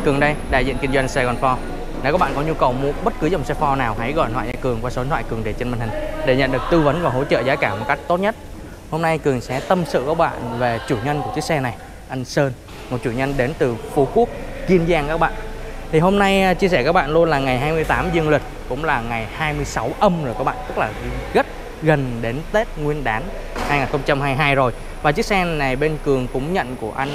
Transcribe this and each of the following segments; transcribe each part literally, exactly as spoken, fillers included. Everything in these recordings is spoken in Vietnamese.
Cường đây, đại diện kinh doanh Sài Gòn Ford. Nếu các bạn có nhu cầu mua bất cứ dòng xe Ford nào, hãy gọi điện thoại cho Cường qua số điện thoại Cường để trên màn hình để nhận được tư vấn và hỗ trợ giá cả một cách tốt nhất. Hôm nay Cường sẽ tâm sự các bạn về chủ nhân của chiếc xe này, anh Sơn, một chủ nhân đến từ Phú Quốc, Kiên Giang các bạn. Thì hôm nay chia sẻ các bạn luôn là ngày hai mươi tám dương lịch, cũng là ngày hai mươi sáu âm rồi các bạn, tức là rất gần đến Tết Nguyên đán hai nghìn không trăm hai mươi hai rồi. Và chiếc xe này bên Cường cũng nhận của anh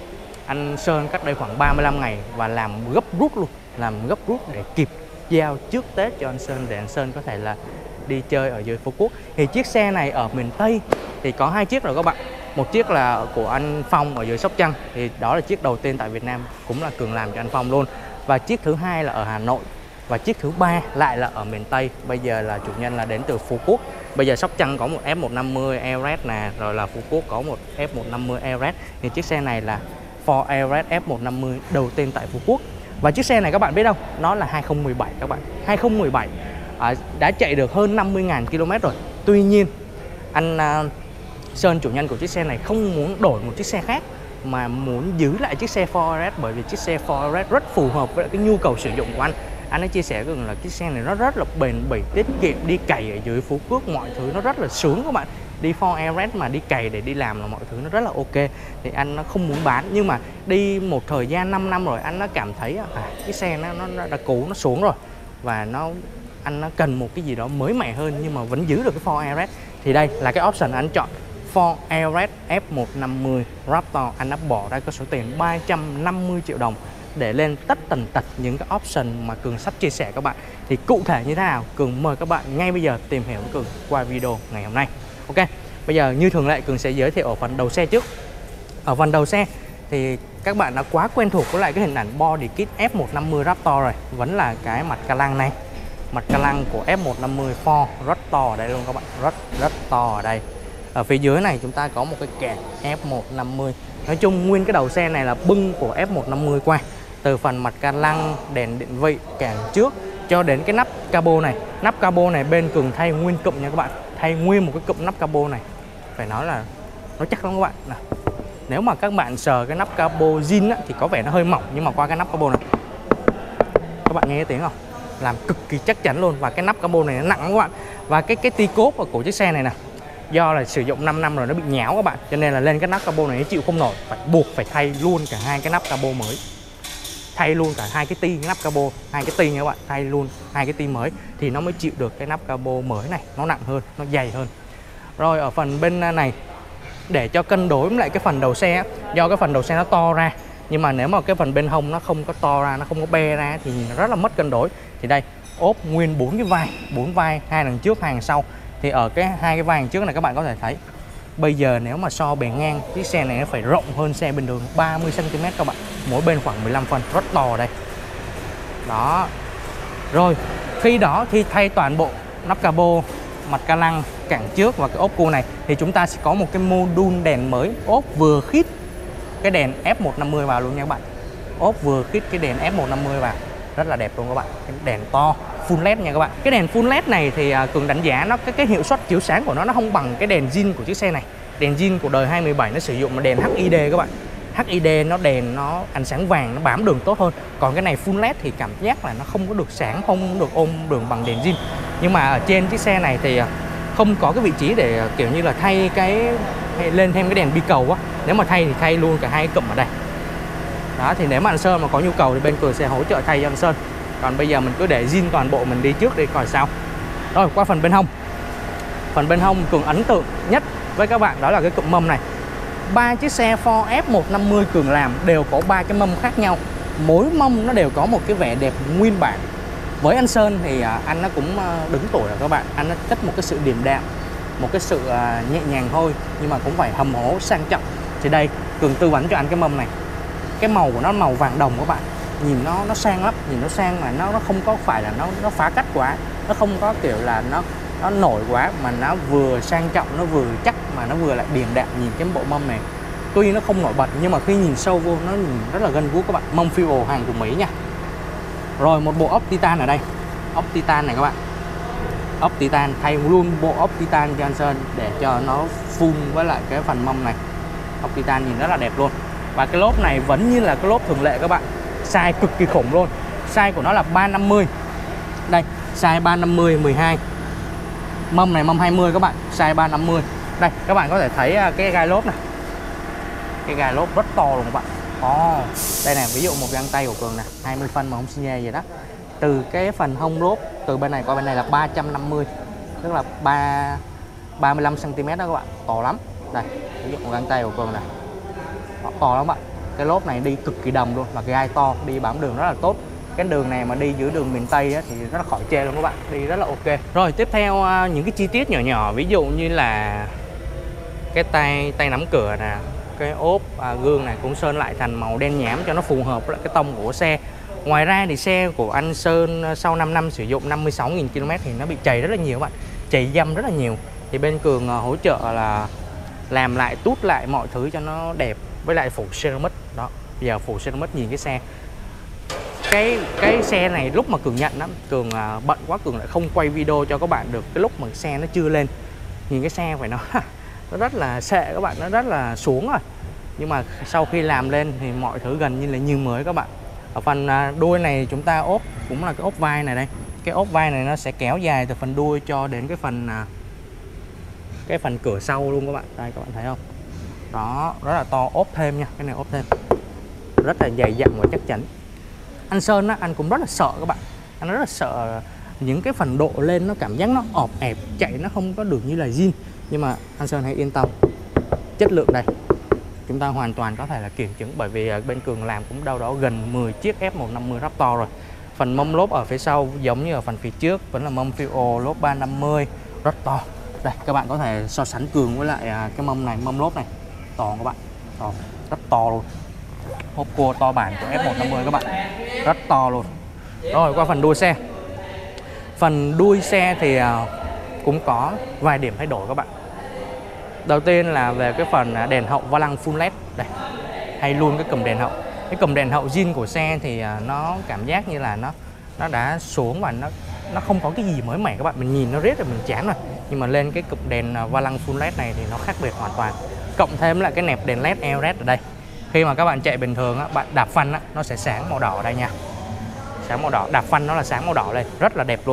anh Sơn cách đây khoảng ba mươi lăm ngày và làm gấp rút luôn, làm gấp rút để kịp giao trước Tết cho anh Sơn, để anh Sơn có thể là đi chơi ở dưới Phú Quốc. Thì chiếc xe này ở miền Tây thì có hai chiếc rồi các bạn. Một chiếc là của anh Phong ở dưới Sóc Trăng, thì đó là chiếc đầu tiên tại Việt Nam, cũng là Cường làm cho anh Phong luôn. Và chiếc thứ hai là ở Hà Nội, và chiếc thứ ba lại là ở miền Tây. Bây giờ là chủ nhân là đến từ Phú Quốc. Bây giờ Sóc Trăng có một F một năm mươi Everest nè, rồi là Phú Quốc có một F một năm mươi Everest. Thì chiếc xe này là Ford Everest F một năm mươi đầu tiên tại Phú Quốc. Và chiếc xe này các bạn biết không, nó là hai không một bảy các bạn. hai không một bảy à, đã chạy được hơn năm mươi nghìn ki lô mét rồi. Tuy nhiên anh uh, Sơn, chủ nhân của chiếc xe này, không muốn đổi một chiếc xe khác mà muốn giữ lại chiếc xe Ford Everest, bởi vì chiếc xe Ford Everest rất phù hợp với cái nhu cầu sử dụng của anh. Anh ấy chia sẻ rằng là chiếc xe này nó rất là bền bỉ, tiết kiệm, đi cày ở dưới Phú Quốc mọi thứ nó rất là sướng các bạn. Đi Ford Everest mà đi cày để đi làm là mọi thứ nó rất là ok. Thì anh nó không muốn bán, nhưng mà đi một thời gian năm năm rồi anh nó cảm thấy à, cái xe nó, nó, nó đã cũ, nó xuống rồi, và nó anh nó cần một cái gì đó mới mẻ hơn nhưng mà vẫn giữ được cái Ford Everest. Thì đây là cái option anh chọn, Ford Everest F một năm mươi Raptor. Anh đã bỏ ra có số tiền ba trăm năm mươi triệu đồng để lên tất tần tật những cái option mà Cường sắp chia sẻ các bạn. Thì cụ thể như thế nào, Cường mời các bạn ngay bây giờ tìm hiểu với Cường qua video ngày hôm nay. Ok, bây giờ như thường lệ Cường sẽ giới thiệu ở phần đầu xe trước. Ở phần đầu xe thì các bạn đã quá quen thuộc với lại cái hình ảnh body kit F một năm mươi Raptor rồi. Vẫn là cái mặt ca lăng này, mặt ca lăng của F một năm mươi Ford rất to ở đây luôn các bạn, rất rất to ở đây. Ở phía dưới này chúng ta có một cái kẹt F một năm mươi. Nói chung nguyên cái đầu xe này là bưng của F một năm mươi qua, từ phần mặt ca lăng, đèn định vị, càng trước cho đến cái nắp cabo này. Nắp cabo này bên Cường thay nguyên cụm nha các bạn, thay nguyên một cái cụm nắp cabo này, phải nói là nó chắc lắm các bạn. Nào, nếu mà các bạn sờ cái nắp cabo zin á, thì có vẻ nó hơi mỏng, nhưng mà qua cái nắp cabo này các bạn nghe cái tiếng không, làm cực kỳ chắc chắn luôn. Và cái nắp cabo này nó nặng các bạn. Và cái cái ti cốp của chiếc xe này nè, do là sử dụng năm năm rồi nó bị nhão các bạn, cho nên là lên cái nắp cabo này nó chịu không nổi, phải buộc phải thay luôn cả hai cái nắp cabo mới, thay luôn cả hai cái ti cái nắp cabo, hai cái ti nha các bạn, thay luôn hai cái ti mới thì nó mới chịu được cái nắp cabo mới này, nó nặng hơn, nó dày hơn. Rồi ở phần bên này, để cho cân đối với lại cái phần đầu xe, do cái phần đầu xe nó to ra, nhưng mà nếu mà cái phần bên hông nó không có to ra, nó không có be ra thì nhìn nó rất là mất cân đối. Thì đây, ốp nguyên bốn cái vai, bốn vai, hai đằng trước, hai đằng sau. Thì ở cái hai cái vai đằng trước này các bạn có thể thấy, bây giờ nếu mà so bề ngang, chiếc xe này nó phải rộng hơn xe bên đường ba mươi xăng ti mét các bạn, mỗi bên khoảng mười lăm phân, rất to ở đây. Đó. Rồi, khi đó khi thay toàn bộ nắp cabo, mặt ca lăng, cản trước và cái ốp cua này thì chúng ta sẽ có một cái module đèn mới, ốp vừa khít cái đèn F một năm mươi vào luôn nha các bạn. Ốp vừa khít cái đèn F một năm mươi vào, rất là đẹp luôn các bạn. Cái đèn to full led nha các bạn. Cái đèn full led này thì Cường đánh giá nó cái cái hiệu suất chiếu sáng của nó nó không bằng cái đèn zin của chiếc xe này. Đèn zin của đời hai không một bảy nó sử dụng là đèn hát i đê các bạn. hát i đê nó đèn nó ánh sáng vàng, nó bám đường tốt hơn. Còn cái này full led thì cảm giác là nó không có được sáng, không được ôm đường bằng đèn zin. Nhưng mà ở trên chiếc xe này thì không có cái vị trí để kiểu như là thay cái hay lên thêm cái đèn bi cầu á. Nếu mà thay thì thay luôn cả hai cái cụm ở đây. Đó, thì nếu mà anh Sơn mà có nhu cầu thì bên Cường sẽ hỗ trợ thay cho anh Sơn. Còn bây giờ mình cứ để zin toàn bộ mình đi trước đi coi sao. Rồi qua phần bên hông. Phần bên hông Cường ấn tượng nhất với các bạn đó là cái cụm mâm này. Ba chiếc xe Ford F một năm mươi Cường làm đều có ba cái mâm khác nhau. Mỗi mâm nó đều có một cái vẻ đẹp nguyên bản. Với anh Sơn thì anh nó cũng đứng tuổi rồi các bạn, anh nó thích một cái sự điềm đạm, một cái sự nhẹ nhàng thôi, nhưng mà cũng phải hầm hố sang trọng. Thì đây Cường tư vấn cho anh cái mâm này, cái màu của nó màu vàng đồng các bạn, nhìn nó nó sang lắm, nhìn nó sang mà nó nó không có phải là nó nó phá cách quá, nó không có kiểu là nó nó nổi quá, mà nó vừa sang trọng, nó vừa chắc mà nó vừa lại điềm đạm. Nhìn cái bộ mâm này tuy nó không nổi bật nhưng mà khi nhìn sâu vô nó nhìn rất là gần gũi các bạn. Mâm fuel hàng của Mỹ nha. Rồi một bộ ốc titan ở đây, ốc titan này các bạn, ốc titan, thay luôn bộ ốc titan cho anh Sơn để cho nó full với lại cái phần mâm này. Ốc titan nhìn rất là đẹp luôn. Và cái lốp này vẫn như là cái lốp thường lệ các bạn, size cực kỳ khủng luôn. Size của nó là ba năm mươi. Đây, size ba năm mươi mười hai. Mâm này mâm hai mươi các bạn, size ba năm mươi. Đây, các bạn có thể thấy cái gai lốp này. Cái gai lốp rất to luôn các bạn. Oh, đây này, ví dụ một găng tay của Cường nè, hai mươi phân mà không xi nhê gì đó. Từ cái phần hông lốp, từ bên này qua bên này là ba trăm năm mươi. Tức là ba ba mươi lăm xăng ti mét đó các bạn, to lắm. Đây, ví dụ một găng tay của Cường này. Đó, to lắm các bạn. Cái lốp này đi cực kỳ đầm luôn, và cái gai to, đi bám đường rất là tốt. Cái đường này mà đi giữa đường miền Tây á, thì rất là khỏi chê luôn các bạn, đi rất là ok. Rồi tiếp theo những cái chi tiết nhỏ nhỏ, ví dụ như là cái tay tay nắm cửa nè, cái ốp à, gương này cũng sơn lại thành màu đen nhám cho nó phù hợp với lại cái tông của xe. Ngoài ra thì xe của anh Sơn sau năm năm sử dụng năm mươi sáu nghìn ki lô mét thì nó bị chày rất là nhiều các bạn, chày dăm rất là nhiều. Thì bên Cường hỗ trợ là làm lại, tút lại mọi thứ cho nó đẹp, với lại phủ ceramic đó. Bây giờ phủ ceramic nhìn cái xe, cái cái xe này lúc mà Cường nhận đó, Cường à, bận quá, Cường lại không quay video cho các bạn được cái lúc mà xe nó chưa lên. Nhìn cái xe phải nói nó rất là xệ các bạn, nó rất là xuống rồi. Nhưng mà sau khi làm lên thì mọi thứ gần như là như mới các bạn. Ở phần à, đuôi này chúng ta ốp cũng là cái ốp vai này đây. Cái ốp vai này nó sẽ kéo dài từ phần đuôi cho đến cái phần à, cái phần cửa sau luôn các bạn. Đây các bạn thấy không? Đó, rất là to, ốp thêm nha, cái này ốp thêm. Rất là dày dặn và chắc chắn. Anh Sơn á, anh cũng rất là sợ các bạn. Anh rất là sợ những cái phần độ lên nó cảm giác nó ọp ẹp, chạy nó không có được như là zin. Nhưng mà anh Sơn hãy yên tâm, chất lượng đây chúng ta hoàn toàn có thể là kiểm chứng, bởi vì bên Cường làm cũng đâu đó gần mười chiếc F một năm mươi Raptor rồi. Phần mâm lốp ở phía sau giống như ở phần phía trước, vẫn là mâm Fio lốp ba năm mươi rất to. Đây các bạn có thể so sánh Cường với lại cái mâm này, mâm lốp này to các bạn, to, rất to luôn. Hộp cua to bản của F một năm mươi các bạn, rất to luôn. Rồi qua phần đuôi xe. Phần đuôi xe thì cũng có vài điểm thay đổi các bạn. Đầu tiên là về cái phần đèn hậu va lăng full led đây, hay luôn cái cùm đèn hậu. Cái cùm đèn hậu zin của xe thì nó cảm giác như là nó nó đã xuống và nó nó không có cái gì mới mẻ các bạn. Mình nhìn nó riết rồi mình chán rồi. Nhưng mà lên cái cụm đèn va lăng full led này thì nó khác biệt hoàn toàn. Cộng thêm lại cái nẹp đèn led lờ e đê ở đây. Khi mà các bạn chạy bình thường á, bạn đạp phanh á, nó sẽ sáng màu đỏ ở đây nha. Sáng màu đỏ, đạp phanh nó là sáng màu đỏ lên, rất là đẹp luôn.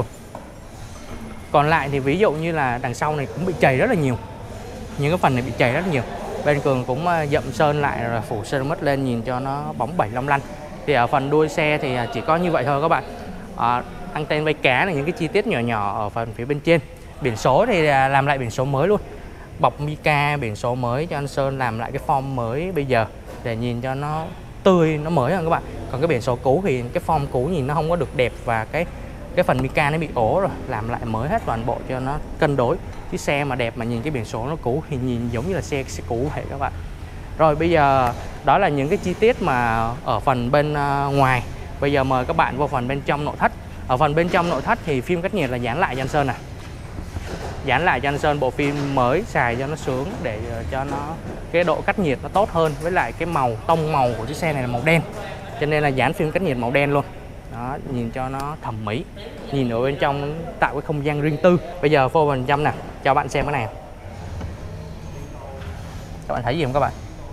Còn lại thì ví dụ như là đằng sau này cũng bị chày rất là nhiều. Những cái phần này bị chày rất nhiều. Bên Cường cũng dậm sơn lại rồi phủ ceramic lên nhìn cho nó bóng bẩy long lanh. Thì ở phần đuôi xe thì chỉ có như vậy thôi các bạn. À, anten vây cá là những cái chi tiết nhỏ nhỏ ở phần phía bên trên. Biển số thì làm lại biển số mới luôn. Bọc mica biển số mới cho anh Sơn làm lại cái form mới bây giờ để nhìn cho nó tươi, nó mới hơn các bạn. Còn cái biển số cũ thì cái form cũ nhìn nó không có được đẹp, và cái cái phần mica nó bị ố rồi, làm lại mới hết toàn bộ cho nó cân đối. Cái xe mà đẹp mà nhìn cái biển số nó cũ thì nhìn giống như là xe, xe cũ vậy các bạn. Rồi bây giờ đó là những cái chi tiết mà ở phần bên uh, ngoài. Bây giờ mời các bạn vào phần bên trong nội thất. Ở phần bên trong nội thất thì phim cách nhiệt là dán lại cho anh Sơn này. Dán lại cho anh Sơn bộ phim mới xài cho nó sướng, để cho nó cái độ cách nhiệt nó tốt hơn. Với lại cái màu tông màu của chiếc xe này là màu đen, cho nên là dán phim cách nhiệt màu đen luôn. Đó, nhìn cho nó thẩm mỹ, nhìn ở bên trong tạo cái không gian riêng tư. Bây giờ vô bên trong nè, cho bạn xem cái này. Các bạn thấy gì không các bạn?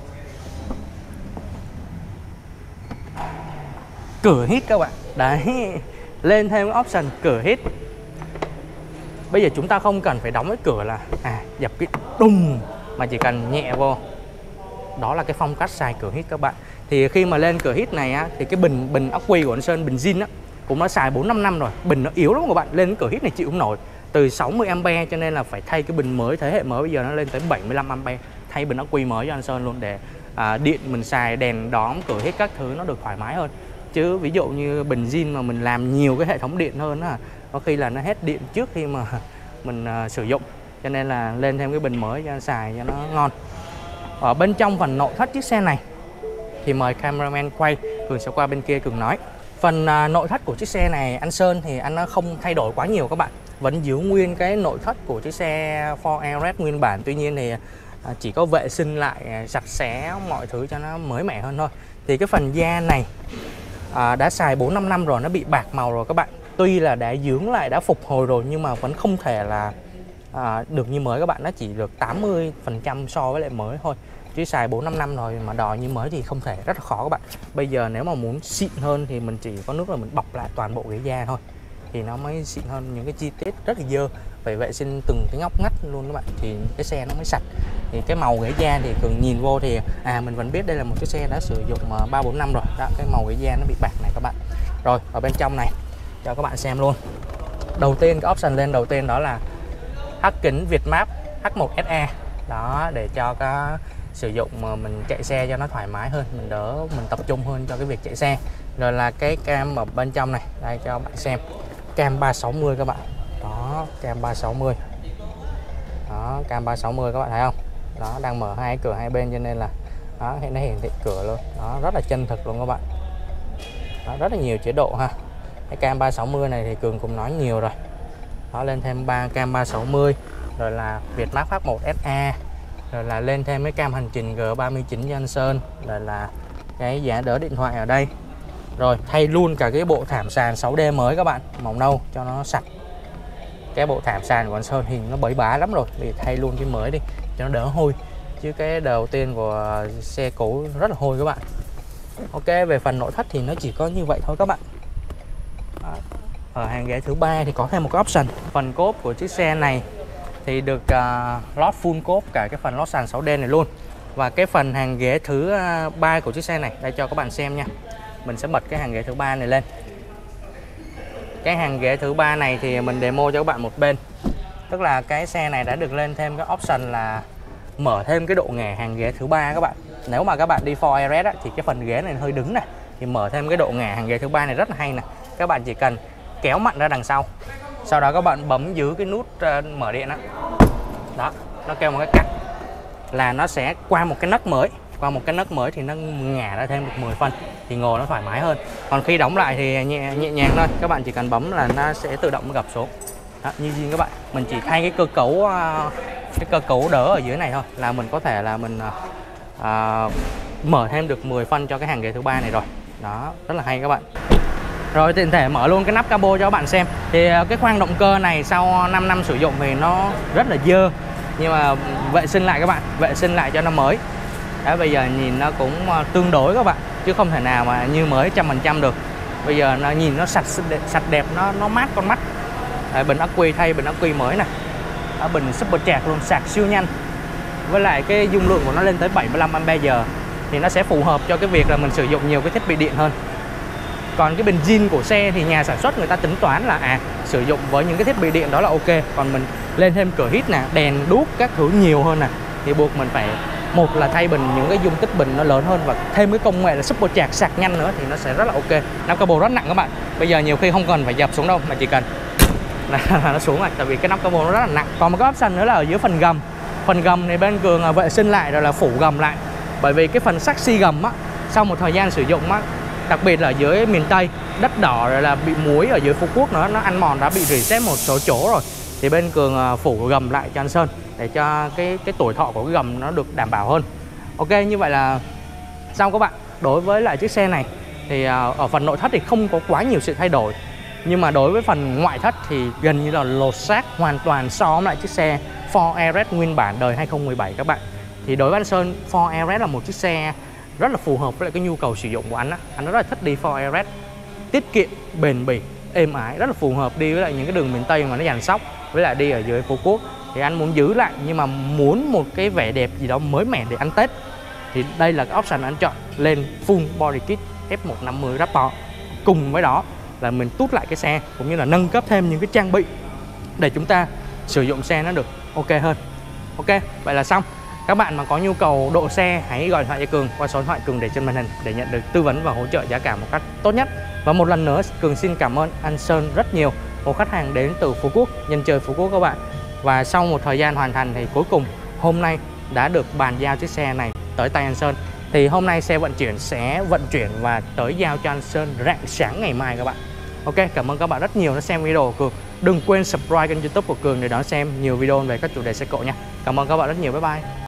Cửa hít các bạn. Đấy, lên thêm cái option cửa hít. Bây giờ chúng ta không cần phải đóng cái cửa là à dập cái đùng, mà chỉ cần nhẹ vô. Đó là cái phong cách xài cửa hít các bạn. Thì khi mà lên cửa hít này á, thì cái bình bình ắc quy của anh Sơn, bình zin á, cũng đã xài bốn năm năm rồi. Bình nó yếu lắm các bạn, lên cái cửa hít này chịu không nổi. Từ sáu mươi am pe cho nên là phải thay cái bình mới, thế hệ mới bây giờ nó lên tới bảy mươi lăm am pe. Thay bình ắc quy mới cho anh Sơn luôn, để à, điện mình xài đèn đóm cửa hít các thứ nó được thoải mái hơn. Chứ ví dụ như bình zin mà mình làm nhiều cái hệ thống điện hơn á, có khi là nó hết điện trước khi mà mình uh, sử dụng. Cho nên là lên thêm cái bình mới cho xài cho nó ngon. Ở bên trong phần nội thất chiếc xe này thì mời cameraman quay, Cường sẽ qua bên kia Cường nói. Phần uh, nội thất của chiếc xe này anh Sơn thì anh nó không thay đổi quá nhiều các bạn, vẫn giữ nguyên cái nội thất của chiếc xe Ford Everest nguyên bản. Tuy nhiên thì uh, chỉ có vệ sinh lại, uh, sạch sẽ mọi thứ cho nó mới mẻ hơn thôi. Thì cái phần da này uh, đã xài bốn năm năm rồi, nó bị bạc màu rồi các bạn. Tuy là đã dưỡng lại, đã phục hồi rồi, nhưng mà vẫn không thể là à, được như mới các bạn. Nó chỉ được tám mươi phần trăm so với lại mới thôi. chứ xài bốn năm năm rồi mà đòi như mới thì không thể, rất là khó các bạn. Bây giờ nếu mà muốn xịn hơn thì mình chỉ có nước là mình bọc lại toàn bộ ghế da thôi thì nó mới xịn hơn. Những cái chi tiết rất là dơ phải vệ sinh từng cái ngóc ngách luôn các bạn thì cái xe nó mới sạch. Thì cái màu ghế da thì Cường nhìn vô thì à mình vẫn biết đây là một chiếc xe đã sử dụng ba bốn năm rồi đó. Cái màu ghế da nó bị bạc này các bạn. Rồi ở bên trong này cho các bạn xem luôn. Đầu tiên cái option lên đầu tiên đó là hắc kính Việt Map H một S E đó, để cho cái sử dụng mà mình chạy xe cho nó thoải mái hơn, mình đỡ mình tập trung hơn cho cái việc chạy xe. Rồi là cái cam ở bên trong này, đây cho bạn xem, cam ba sáu mươi các bạn. Đó, cam ba sáu mươi. Đó, cam ba sáu mươi các bạn thấy không? Đó, đang mở hai cửa hai bên cho nên là đó, nó hiển thị cửa luôn. Đó, rất là chân thực luôn các bạn. Đó, rất là nhiều chế độ ha. Cái cam ba sáu mươi này thì Cường cũng nói nhiều rồi. Đó, lên thêm ba cam ba sáu mươi, rồi là Việt Map H một S E, rồi là lên thêm cái cam hành trình G ba mươi chín cho anh Sơn, rồi là cái giá đỡ điện thoại ở đây. Rồi thay luôn cả cái bộ thảm sàn sáu D mới các bạn, màu nâu cho nó sạch. Cái bộ thảm sàn của anh Sơn hình nó bấy bá lắm rồi, thì thay luôn cái mới đi cho nó đỡ hôi, chứ cái đầu tiên của xe cũ rất là hôi các bạn. Ok, về phần nội thất thì nó chỉ có như vậy thôi các bạn. Đó. Ở hàng ghế thứ ba thì có thêm một cái option, phần cốp của chiếc xe này thì được uh, lót full cốp cả cái phần lót sàn sáu D này luôn. Và cái phần hàng ghế thứ ba của chiếc xe này, đây cho các bạn xem nha. Mình sẽ bật cái hàng ghế thứ ba này lên. Cái hàng ghế thứ ba này thì mình demo cho các bạn một bên. Tức là cái xe này đã được lên thêm cái option là mở thêm cái độ nghè hàng ghế thứ ba các bạn. Nếu mà các bạn đi Ford Everest á, thì cái phần ghế này hơi đứng này, thì mở thêm cái độ nghè hàng ghế thứ ba này rất là hay nè. Các bạn chỉ cần kéo mạnh ra đằng sau, sau đó các bạn bấm giữ cái nút uh, mở điện đó. Đó, nó kêu một cái cắt là nó sẽ qua một cái nấc mới, qua một cái nấc mới thì nó ngả ra thêm được mười phân thì ngồi nó thoải mái hơn. Còn khi đóng lại thì nhẹ, nhẹ nhàng thôi, các bạn chỉ cần bấm là nó sẽ tự động gập xuống. Đó, như gì các bạn, mình chỉ thay cái cơ cấu uh, cái cơ cấu đỡ ở dưới này thôi là mình có thể là mình uh, mở thêm được mười phân cho cái hàng ghế thứ ba này rồi. Đó, rất là hay các bạn. Rồi tiện thể mở luôn cái nắp capo cho các bạn xem. Thì cái khoang động cơ này sau năm năm sử dụng thì nó rất là dơ, nhưng mà vệ sinh lại các bạn, vệ sinh lại cho nó mới. Đó, bây giờ nhìn nó cũng tương đối các bạn, chứ không thể nào mà như mới trăm phần trăm được. Bây giờ nó nhìn nó sạch sạch đẹp, nó nó mát con mắt. Đấy, bình ắc quy thay bình ắc quy mới này. Đó, bình Supercharge luôn, sạc siêu nhanh. Với lại cái dung lượng của nó lên tới bảy mươi lăm am pe giờ thì nó sẽ phù hợp cho cái việc là mình sử dụng nhiều cái thiết bị điện hơn. Còn cái bình zin của xe thì nhà sản xuất người ta tính toán là à sử dụng với những cái thiết bị điện đó là ok. Còn mình lên thêm cửa hít nè, đèn đuốc các thứ nhiều hơn nè, thì buộc mình phải một là thay bình những cái dung tích bình nó lớn hơn, và thêm cái công nghệ là Supercharge sạc nhanh nữa thì nó sẽ rất là ok. Nắp capo rất nặng các bạn. Bây giờ nhiều khi không cần phải dập xuống đâu, mà chỉ cần là nó xuống rồi, tại vì cái nắp capo nó rất là nặng. Còn một cái option nữa là ở dưới phần gầm. Phần gầm thì bên Cường vệ sinh lại rồi là phủ gầm lại. Bởi vì cái phần saxi gầm á, sau một thời gian sử dụng á, đặc biệt là ở dưới miền Tây, đất đỏ rồi là bị muối ở dưới Phú Quốc nữa, nó ăn mòn, đã bị rỉ sét một số chỗ rồi, thì bên Cường phủ gầm lại cho anh Sơn để cho cái cái tuổi thọ của cái gầm nó được đảm bảo hơn. Ok, như vậy là xong các bạn. Đối với lại chiếc xe này thì ở phần nội thất thì không có quá nhiều sự thay đổi, nhưng mà đối với phần ngoại thất thì gần như là lột xác hoàn toàn so với lại chiếc xe Ford Everest nguyên bản đời hai không một bảy các bạn. Thì đối với anh Sơn, Ford Everest là một chiếc xe rất là phù hợp với lại cái nhu cầu sử dụng của anh á. Anh rất là thích đi Ford Everest, tiết kiệm, bền bỉ, êm ái, rất là phù hợp đi với lại những cái đường miền Tây mà nó dàn sóc, với lại đi ở dưới Phú Quốc. Thì anh muốn giữ lại nhưng mà muốn một cái vẻ đẹp gì đó mới mẻ để ăn Tết, thì đây là cái option anh chọn lên full body kit F một năm mươi Raptor. Cùng với đó là mình tút lại cái xe, cũng như là nâng cấp thêm những cái trang bị để chúng ta sử dụng xe nó được ok hơn. Ok, vậy là xong. Các bạn mà có nhu cầu độ xe, hãy gọi điện thoại cho Cường qua số điện thoại Cường để trên màn hình để nhận được tư vấn và hỗ trợ giá cả một cách tốt nhất. Và một lần nữa Cường xin cảm ơn anh Sơn rất nhiều, một khách hàng đến từ Phú Quốc, nhân chơi Phú Quốc các bạn. Và sau một thời gian hoàn thành thì cuối cùng hôm nay đã được bàn giao chiếc xe này tới tay anh Sơn. Thì hôm nay xe vận chuyển sẽ vận chuyển và tới giao cho anh Sơn rạng sáng ngày mai các bạn. Ok, cảm ơn các bạn rất nhiều đã xem video của Cường. Đừng quên subscribe kênh YouTube của Cường để đón xem nhiều video về các chủ đề xe cộ nha. Cảm ơn các bạn rất nhiều, bye bye.